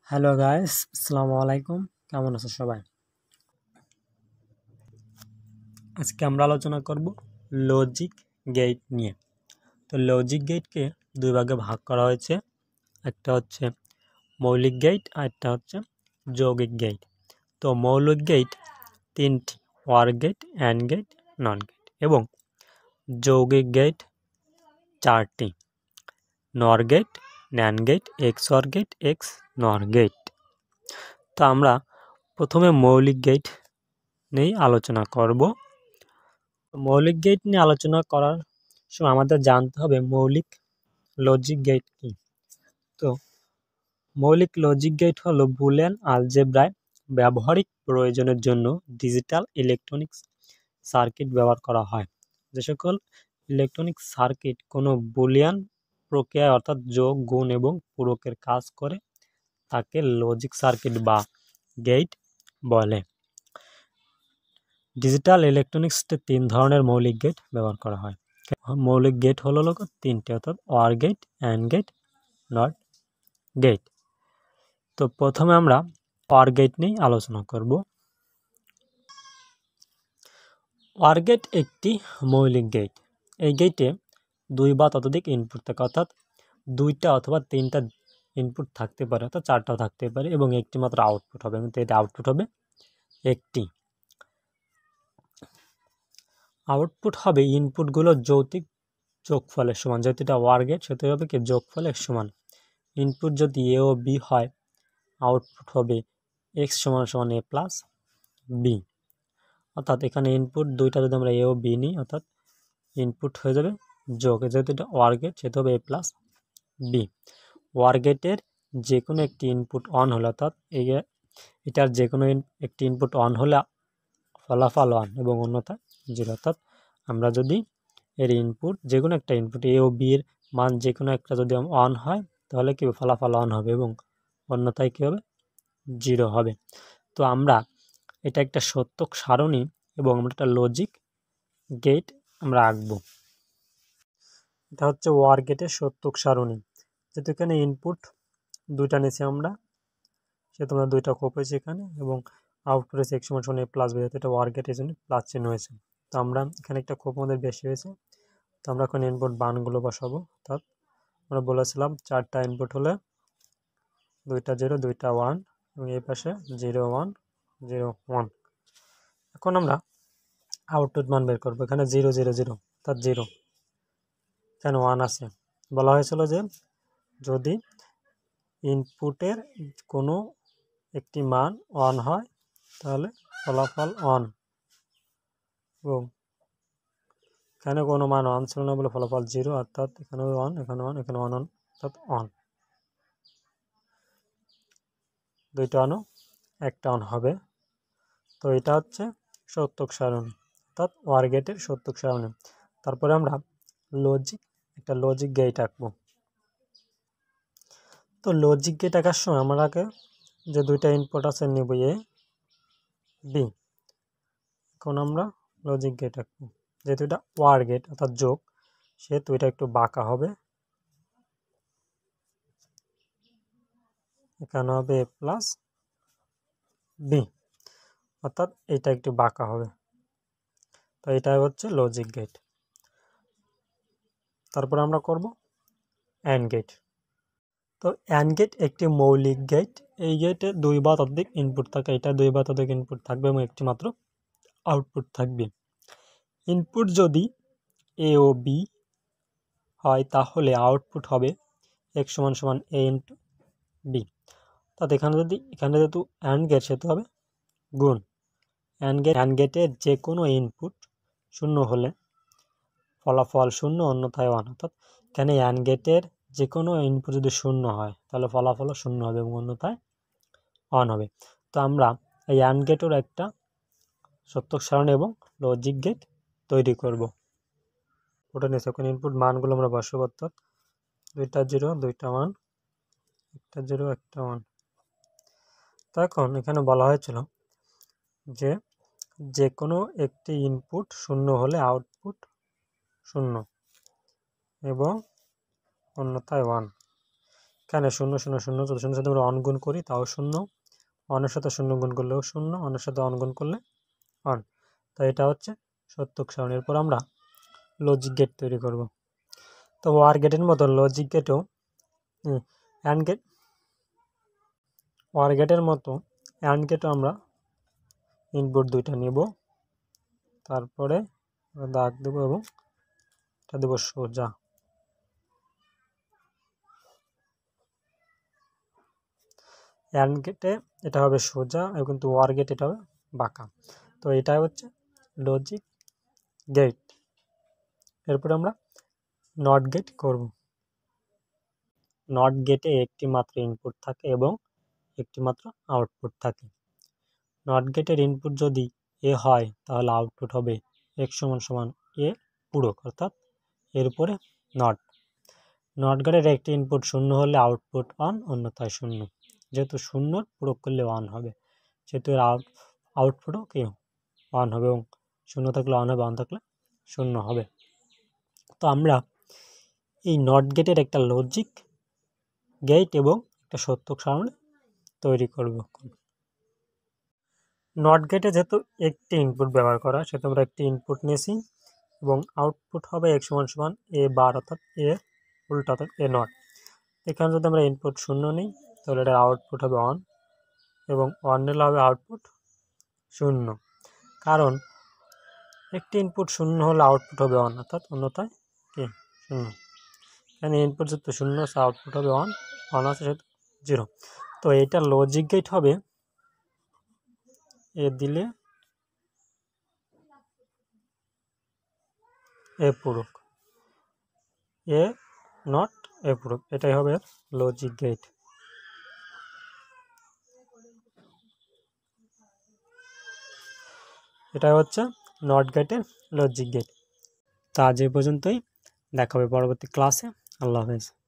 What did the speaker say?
Hello guys, আসসালামু আলাইকুম। কেমন আছো সবাই? আজকে আমরা আলোচনা করব লজিক গেট নিয়ে। তো লজিক গেটকে দুই ভাগে ভাগ করা হয়েছে। একটা হচ্ছে মৌলিক গেট আর একটা হচ্ছে যৌগিক গেট। তো মৌলিক গেট তিনটি: OR gate, AND gate, NOT gate. এবং যৌগিক গেট চারটি: NOR gate, NAND gate, XOR gate, XNOR gate. তো আমরা প্রথমে মৌলিক গেট নিয়ে আলোচনা করব। মৌলিক গেট নিয়ে আলোচনা করার সময় আমাদের জানতে হবে মৌলিক লজিক গেট কি। তো মৌলিক লজিক গেট হলো বুলিয়ান আলজেব্রায় ব্যবহারিক প্রয়োজনের জন্য ডিজিটাল ইলেকট্রনিক্স সার্কিট ব্যবহার করা হয়। যে সকল ইলেকট্রনিক সার্কিট কোনো বুলিয়ান প্রক্রিয়ায় অর্থাৎ যোগ, গুণ এবং পূরকের কাজ করে তাকে লজিক সার্কিট বা গেট বলে। ডিজিটাল ইলেকট্রনিক্সে তিন ধরনের মৌলিক গেট ব্যবহার করা হয়। মৌলিক গেট হলো তিনটে, অর্থাৎ OR gate, AND gate, NOT gate. তো প্রথমে আমরা ওয়ার গেট নিয়ে আলোচনা করব। ওয়ার গেট একটি মৌলিক গেট। এই গেটে দুই বা ততোধিক ইনপুট থাকে, অর্থাৎ দুইটা অথবা তিনটা ইনপুট থাকতে পারে, অর্থাৎ চারটাও থাকতে পারে, এবং একটি মাত্র আউটপুট হবে। কিন্তু এটা আউটপুট হবে একটি। আউটপুট হবে ইনপুটগুলো যৌতিক যোগফলের সমান। যেহেতু এটা ওয়ার গেট সেহেতু হবে কি যোগফলের সমান। ইনপুট যদি এ ও বি হয়, আউটপুট হবে এক্স সমান সমান এ প্লাস বি। অর্থাৎ এখানে ইনপুট দুইটা যদি আমরা এ ও বি নিই, অর্থাৎ ইনপুট হয়ে যাবে যোগ। যেহেতু এটা ওয়ার গেট সেহেতু হবে এ প্লাস বি। ওয়ার গেটের যে কোনো একটি ইনপুট অন হলে, অর্থাৎ এটার যে কোনো একটি ইনপুট অন হলে ফলাফল 1 এবং অন্যথায় 0। অর্থাৎ আমরা যদি এর ইনপুট যে কোনো একটা ইনপুট এ ও বি এর মান যে কোনো একটা যদি অন হয়, তাহলে কি ফলাফল 1 হবে এবং অন্যথায় কী হবে 0 হবে। তো আমরা এটা একটা সত্যক সারণী এবং আমরা একটা লজিক গেট আমরা আঁকবো। এটা হচ্ছে ওয়ার গেটের সত্যক সারণী। যেহেতু এখানে ইনপুট দুইটা নিয়েছি আমরা, সেহেতু আমরা দুইটা কোপ হয়েছে এখানে, এবং আউটপুট হয়েছে এক্স সমান এ প্লাস বি। এটা ওয়ার গেটের জন্য প্লাস চিহ্ন হয়েছে। তো আমরা এখানে একটা কোপ আমাদের বেশি হয়েছে, তো আমরা এখন ইনপুট মানগুলো বসাবো। অর্থাৎ আমরা বলেছিলাম চারটা ইনপুট হলে দুইটা 0 দুইটা 1 এবং এই পাশে 0 1 0 1। এখন আমরা আউটপুট মান বের করবো। এখানে 0 0 0 অর্থাৎ 0, এখানে 1 আছে। বলা হয়েছিল যে যদি ইনপুটের কোনো একটি মান 1 হয় তাহলে ফলাফল 1, এবং এখানে কোনো মান 1 ছিল না বলে ফলাফল 0, অর্থাৎ এখানে 1 এখানে 1 এখানে 1 অর্থাৎ 1। দুইটা অন একটা অন হবে। তো এটা হচ্ছে সত্যক সারণী, অর্থাৎ ওয়ার গেটের সত্যক সারণী। তারপরে আমরা একটা লজিক গেট আঁকবো। তো লজিক গেট আঁকার সময় আমাকে যে দুইটা ইনপুট আছে নেব এ বি। এখন আমরা লজিক গেট আঁকবো। যেহেতু এটা ওয়ার গেট অর্থাৎ যোগ, সেহেতু এটা একটু বাঁকা হবে। এখানে হবে এ প্লাস বি, অর্থাৎ এটা একটু বাঁকা হবে। তো এটাই হচ্ছে লজিক গেট। তারপর আমরা করব অ্যান্ড গেট। তো অ্যান্ড গেট একটি মৌলিক গেট। এই গেটে দুই বা ততোধিক ইনপুট থাকে। এটা দুই বা ততোধিক ইনপুট থাকবে এবং একটি মাত্র আউটপুট থাকবে। ইনপুট যদি এ ও বি হয় তাহলে আউটপুট হবে এক্স সমান সমান এ ইন্টু বি। অর্থাৎ এখানে যেহেতু অ্যান্ড গেট সেহেতু হবে গুণ। অ্যান্ড গেটের যে কোনো ইনপুট 0 হলে ফলাফল 0 অন্যথায় 1। অর্থাৎ এখানে অ্যান্ড গেটের যে কোনো ইনপুট যদি 0 হয় তাহলে ফলাফলও 0 হবে এবং অন্যথায় 1 হবে। তো আমরা এই অ্যান্ড গেটের একটা সত্যক সারণী এবং লজিক গেট তৈরি করব। ওটা নিয়ে এখন ইনপুট মানগুলো আমরা বসাবো। অর্থাৎ দুইটা 0 দুইটা 1 একটা 0 একটা 1। তো এখন এখানে বলা হয়েছিল যে কোনো একটি ইনপুট 0 হলে আউটপুট 0 এবং অন্যথায় 1। এখানে 0 0 0 যদি 0 সাথে আমরা অন গুণ করি তাও 0, অনের সাথে 0 গুণ করলেও 0, অনের সাথে অন গুণ করলে অন। তো এটা হচ্ছে সত্যক সারণী। এরপর আমরা লজিক গেট তৈরি করব। তো ওয়ার গেটের মতো লজিক গেটও অ্যান্ড গেট, ওয়ার গেটের মতো অ্যান্ড গেটও আমরা ইনপুট দুইটা নেব, তারপরে দাগ দেব এবং এটা দেব সোজা। অ্যান্ড গেটে এটা হবে সোজা এবং কিন্তু ওয়ার গেট এটা হবে বাঁকা। তো এটাই হচ্ছে লজিক গেট। এরপরে আমরা নট গেট করব। নট গেটে একটি মাত্র ইনপুট থাকে এবং একটি মাত্র আউটপুট থাকে। নট গেটের ইনপুট যদি এ হয় তাহলে আউটপুট হবে x = এ পূরক, অর্থাৎ এর উপরে নট। নট গেটের একটি ইনপুট 0 হলে আউটপুট 1, অন্যথায় 0। যেহেতু 0 পূরক করলে 1 হবে, সেহেতু এর আউটপুটও কি 1 হবে, এবং 0 থাকলে 1 হবে, 1 থাকলে 0 হবে। তো আমরা এই নট গেটের একটা লজিক গেট এবং একটা সত্যক সারণী তৈরি করব। নট গেটে যেহেতু একটি ইনপুট ব্যবহার করা, সেহেতু আমরা একটি ইনপুট নিয়েছি এবং আউটপুট হবে x = a⁻, অর্থাৎ এ উল্টা, অর্থাৎ এ নট। এখানে যদি আমরা ইনপুট 0 নিই তাহলে এটার আউটপুট হবে 1 এবং 1 নিলে হবে আউটপুট 0, কারণ একটি ইনপুট 0 হলে আউটপুট হবে 1, অর্থাৎ অন্যথায় কি 0। এখানে ইনপুট যেহেতু 0 আছে আউটপুট হবে 1, 1 আছে সেহেতু 0। তো এইটা লজিক গেট হবে এ দিলে এ পূরক, এ নট এ পূরক, এটাই হবে লজিক গেট। এটাই হচ্ছে নট গেটের লজিক গেট। তা আজ এই পর্যন্তই, দেখা হবে পরবর্তী ক্লাসে। আল্লাহ হাফেজ।